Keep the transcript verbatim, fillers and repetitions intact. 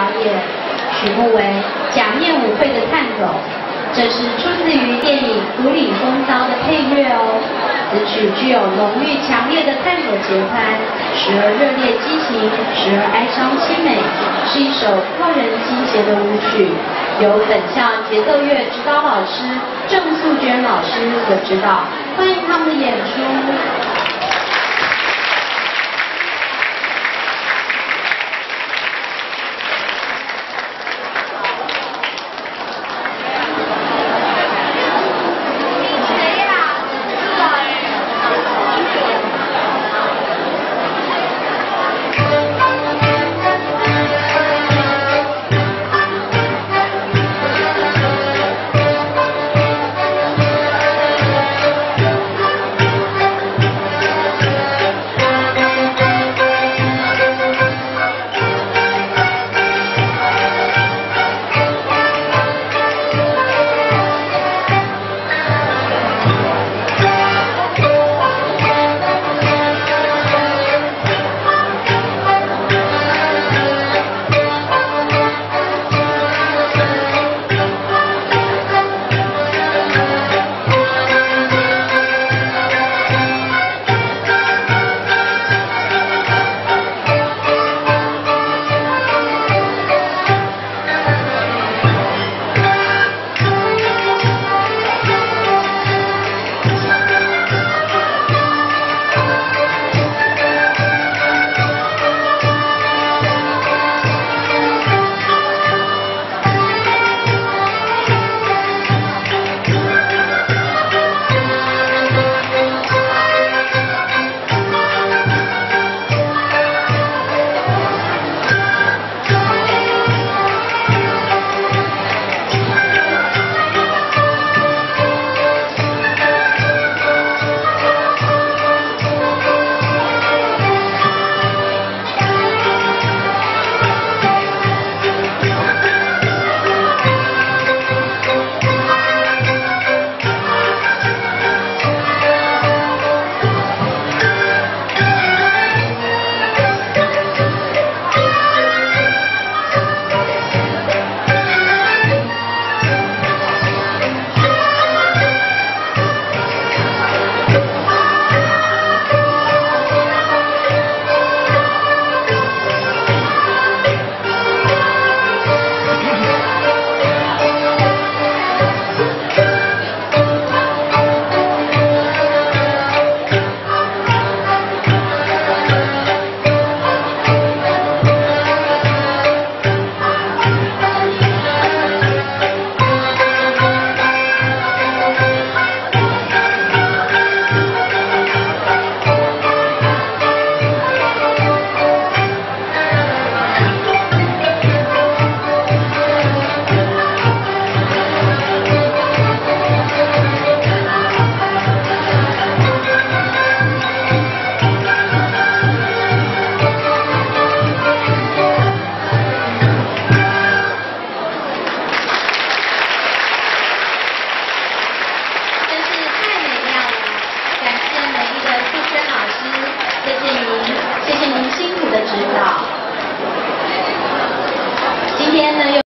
演，曲目为《假面舞会的探狗》，这是出自于电影《古里风骚》的配乐哦。此曲具有浓郁强烈的探狗节拍，时而热烈激情，时而哀伤凄美，是一首扣人心弦的舞曲，由本校节奏乐指导老师郑素娟老师所指导，欢迎他们的演出。